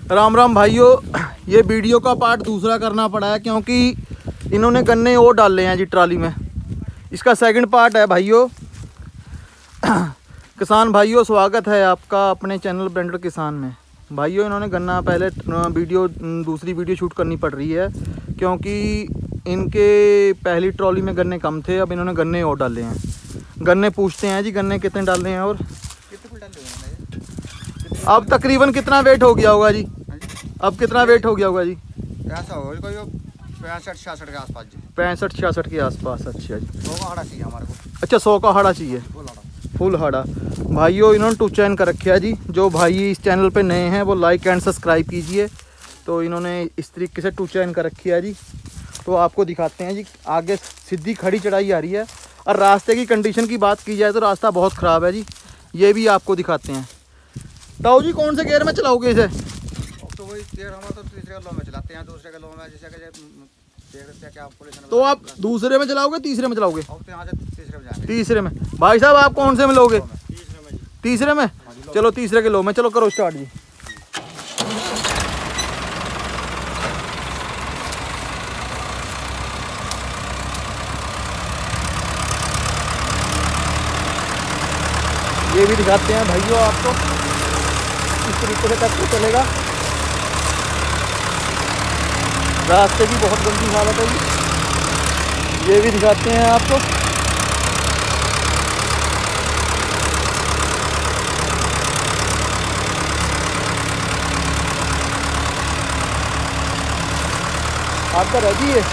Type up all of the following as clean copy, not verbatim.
राम राम भाइयों, ये वीडियो का पार्ट दूसरा करना पड़ा है क्योंकि इन्होंने गन्ने और डाले हैं जी ट्राली में। इसका सेकंड पार्ट है भाइयों। किसान भाइयों, स्वागत है आपका अपने चैनल ब्लेंडर किसान में। भाइयों, इन्होंने गन्ना पहले दूसरी वीडियो शूट करनी पड़ रही है क्योंकि इनके पहली ट्रॉली में गन्ने कम थे। अब इन्होंने गन्ने और डाले हैं। गन्ने पूछते हैं जी, गन्ने कितने डाले हैं और अब तकरीबन कितना वेट हो गया होगा जी? अब कितना वेट हो गया होगा जी? ऐसा होगा कोई 65-66 के आसपास जी। 65-66 के आसपास। अच्छा जी, 100 का हाड़ा चाहिए हमारे को। अच्छा 100 का हाड़ा चाहिए, फुल हाड़ा। भाइयों, इन्होंने टू चैन कर रखा है जी। जो भाई इस चैनल पे नए हैं वो लाइक एंड सब्सक्राइब कीजिए। तो इन्होंने इस तरीके से टू चैन कर रखी है जी। तो आपको दिखाते हैं जी। आगे सीधी खड़ी चढ़ाई आ रही है और रास्ते की कंडीशन की बात की जाए तो रास्ता बहुत ख़राब है जी। ये भी आपको दिखाते हैं। ताऊ जी, कौन से गियर में चलाओगे इसे? तो वही गियर हम तो तीसरे लो में चलाते हैं, दूसरे के लो में जैसे कि क्या पुलिस। तो आप दूसरे में चलाओगे तीसरे में चलाओगे? तो यहाँ से तीसरे में जाएंगे। तीसरे में। भाई साहब, आप कौन से में लोगे? तीसरे में। चलो तीसरे के लो में, चलो करो स्टार्ट जी। ये भी दिखाते हैं भाइयों आपको किस तरीके से ट्रैक्टर चलेगा। रास्ते की बहुत गंदी हालत है जी। ये भी दिखाते हैं आपको। आपका रेडी है?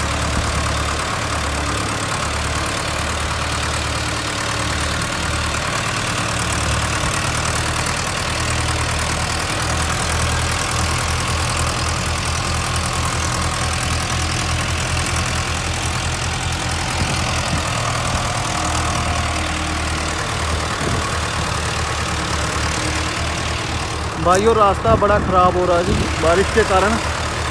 भाइयों, रास्ता बड़ा ख़राब हो रहा है जी बारिश के कारण।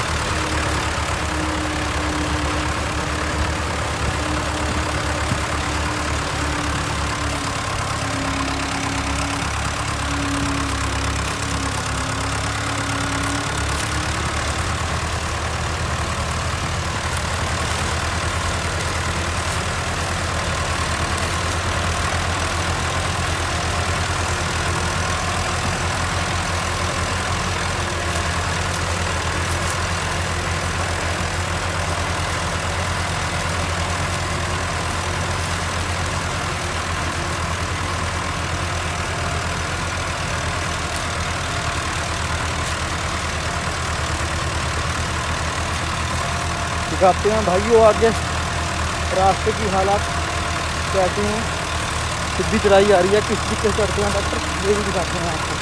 दिखाते हैं भाइयों आगे रास्ते की हालात कैसी हैं। सीधी चढ़ाई आ रही है, किस तरीके से चढ़ते हैं डॉक्टर, ये भी दिखाते हैं आपको।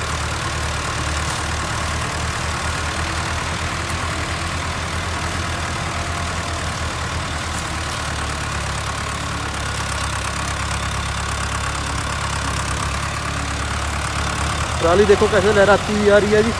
ट्राली देखो कैसे लहराती हुई आ रही है जी।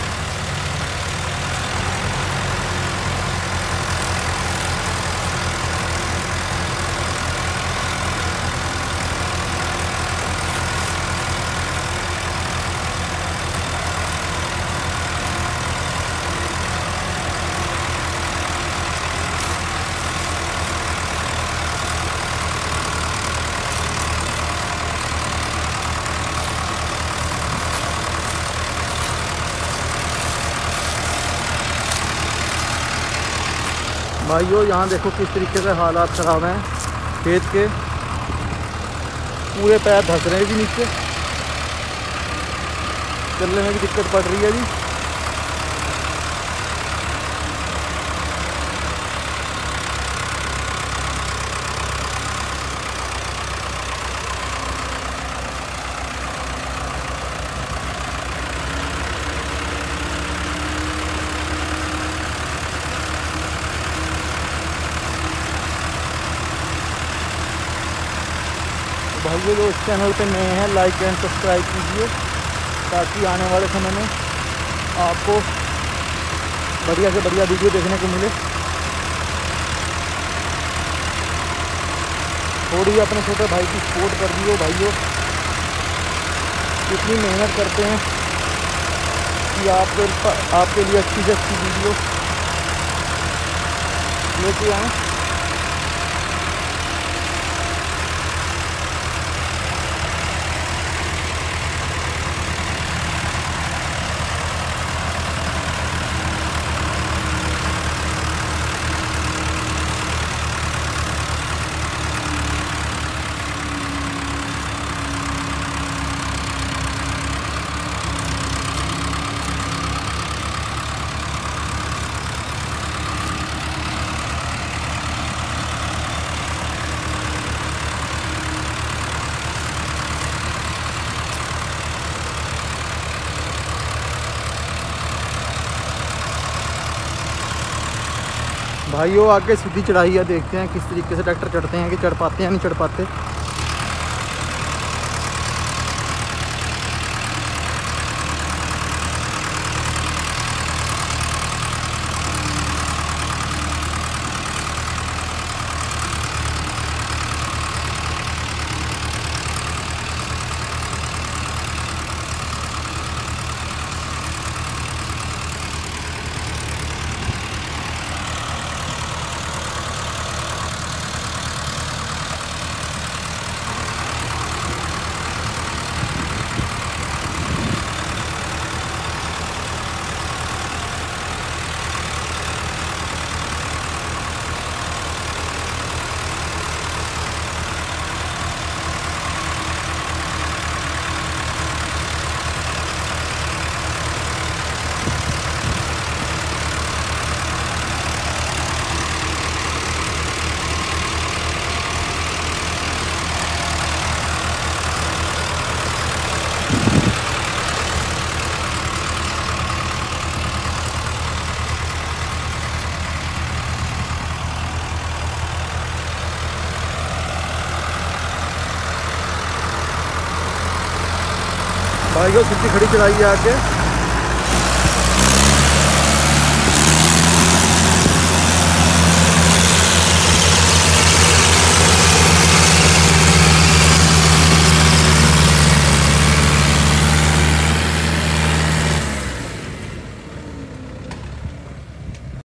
भाइयों, यहाँ देखो किस तरीके से हालात ख़राब हैं खेत के। पूरे पैर धंस रहे हैं जी नीचे, चलने में भी दिक्कत पड़ रही है जी। भाइयों, जो इस चैनल पे नए हैं लाइक एंड सब्सक्राइब कीजिए ताकि आने वाले समय में आपको बढ़िया से बढ़िया वीडियो देखने को मिले। थोड़ी अपने छोटे भाई की सपोर्ट कर दियो भाइयों, कितनी मेहनत करते हैं कि आपके लिए अच्छी से अच्छी वीडियो लेके आएँ। भाइयों आगे सीधी चढ़ाई है, देखते हैं किस तरीके से ट्रैक्टर चढ़ते हैं, कि चढ़ पाते हैं नहीं चढ़ पाते। भाइयों सीधी खड़ी चढ़ाई है आगे।